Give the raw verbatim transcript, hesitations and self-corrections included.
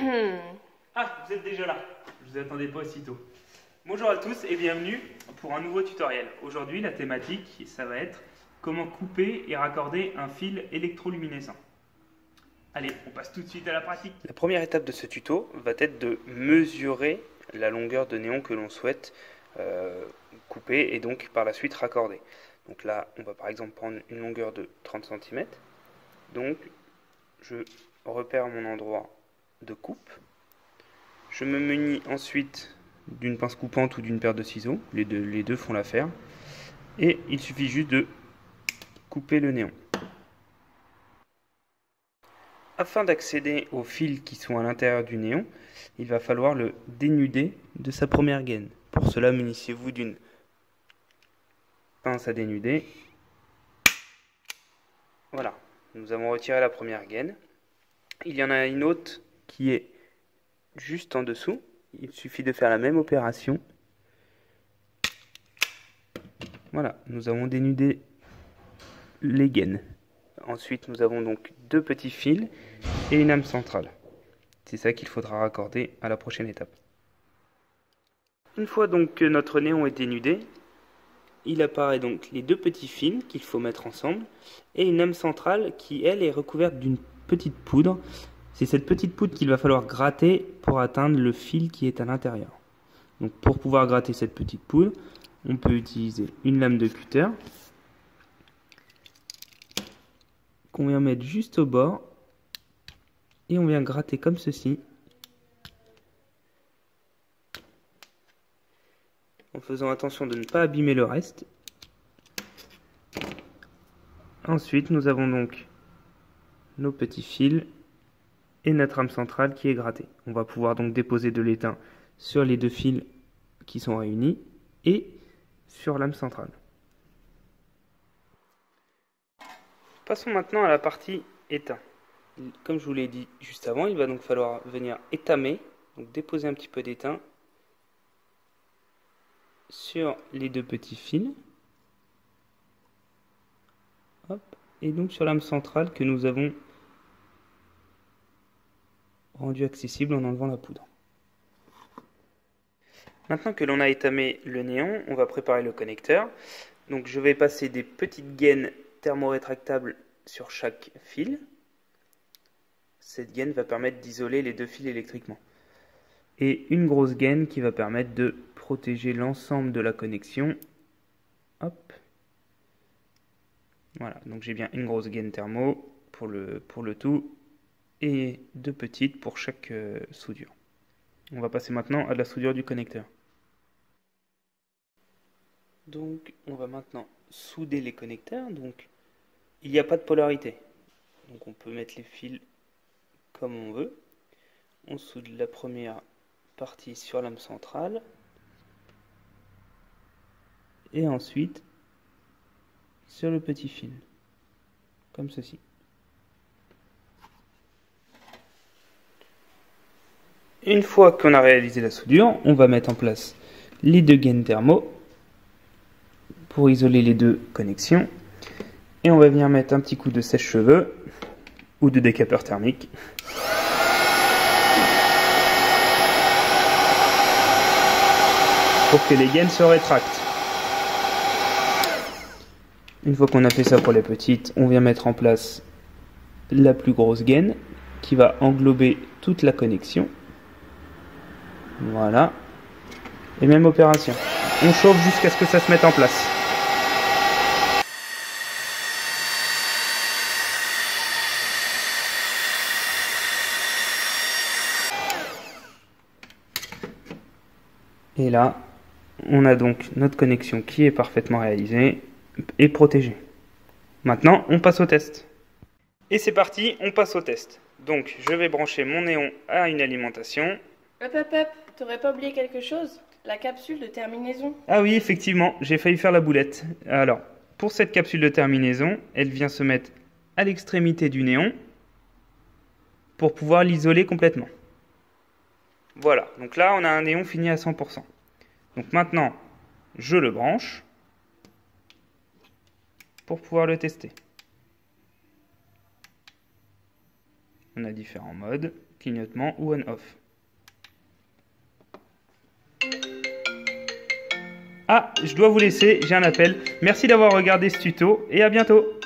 Ah, vous êtes déjà là. Je vous attendais pas aussitôt. Bonjour à tous et bienvenue pour un nouveau tutoriel. Aujourd'hui, la thématique, ça va être comment couper et raccorder un fil électroluminescent. Allez, on passe tout de suite à la pratique. La première étape de ce tuto va être de mesurer la longueur de néon que l'on souhaite euh, couper et donc par la suite raccorder. Donc là, on va par exemple prendre une longueur de trente centimètres. Donc, je repère mon endroit de coupe. Je me munis ensuite d'une pince coupante ou d'une paire de ciseaux. Les deux, les deux font l'affaire. Et il suffit juste de couper le néon. Afin d'accéder aux fils qui sont à l'intérieur du néon, il va falloir le dénuder de sa première gaine. Pour cela, munissez-vous d'une pince à dénuder. Voilà, nous avons retiré la première gaine. Il y en a une autre qui est juste en dessous. Il suffit de faire la même opération. Voilà, nous avons dénudé les gaines. Ensuite, nous avons donc deux petits fils et une lame centrale. C'est ça qu'il faudra raccorder à la prochaine étape. Une fois donc que notre néon est dénudé, il apparaît donc les deux petits fils qu'il faut mettre ensemble et une lame centrale qui, elle, est recouverte d'une petite poudre. C'est cette petite poudre qu'il va falloir gratter pour atteindre le fil qui est à l'intérieur. Donc pour pouvoir gratter cette petite poudre, on peut utiliser une lame de cutter qu'on vient mettre juste au bord et on vient gratter comme ceci en faisant attention de ne pas abîmer le reste. Ensuite, nous avons donc nos petits fils et notre rame centrale qui est grattée. On va pouvoir donc déposer de l'étain sur les deux fils qui sont réunis et sur l'âme centrale. Passons maintenant à la partie étain. Comme je vous l'ai dit juste avant, il va donc falloir venir étamer, donc déposer un petit peu d'étain sur les deux petits fils. Hop, et donc sur l'âme centrale que nous avons rendu accessible en enlevant la poudre. Maintenant que l'on a étamé le néon, on va préparer le connecteur. Donc je vais passer des petites gaines thermorétractables sur chaque fil. Cette gaine va permettre d'isoler les deux fils électriquement. Et une grosse gaine qui va permettre de protéger l'ensemble de la connexion. Hop. Voilà, donc j'ai bien une grosse gaine thermo pour le, pour le tout et deux petites pour chaque euh, soudure. On va passer maintenant à la soudure du connecteur. Donc on va maintenant souder les connecteurs. Donc il n'y a pas de polarité. Donc on peut mettre les fils comme on veut. On soude la première partie sur l'âme centrale. Et ensuite sur le petit fil. Comme ceci. Une fois qu'on a réalisé la soudure, on va mettre en place les deux gaines thermo pour isoler les deux connexions. Et on va venir mettre un petit coup de sèche-cheveux ou de décapeur thermique. Pour que les gaines se rétractent. Une fois qu'on a fait ça pour les petites, on vient mettre en place la plus grosse gaine qui va englober toute la connexion. Voilà. Et même opération. On chauffe jusqu'à ce que ça se mette en place. Et là, on a donc notre connexion qui est parfaitement réalisée et protégée. Maintenant, on passe au test. Et c'est parti, on passe au test. Donc, je vais brancher mon néon à une alimentation. Hop hop hop, t'aurais pas oublié quelque chose? La capsule de terminaison. Ah oui, effectivement, j'ai failli faire la boulette. Alors, pour cette capsule de terminaison, elle vient se mettre à l'extrémité du néon pour pouvoir l'isoler complètement. Voilà, donc là, on a un néon fini à cent pour cent. Donc maintenant, je le branche pour pouvoir le tester. On a différents modes clignotement ou on-off. Ah, je dois vous laisser, j'ai un appel. Merci d'avoir regardé ce tuto et à bientôt.